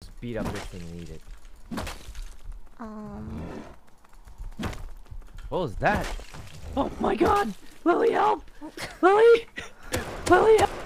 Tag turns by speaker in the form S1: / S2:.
S1: beat up this thing and eat it. What was that? Oh my god! Lily, help! Lily! Lily, help!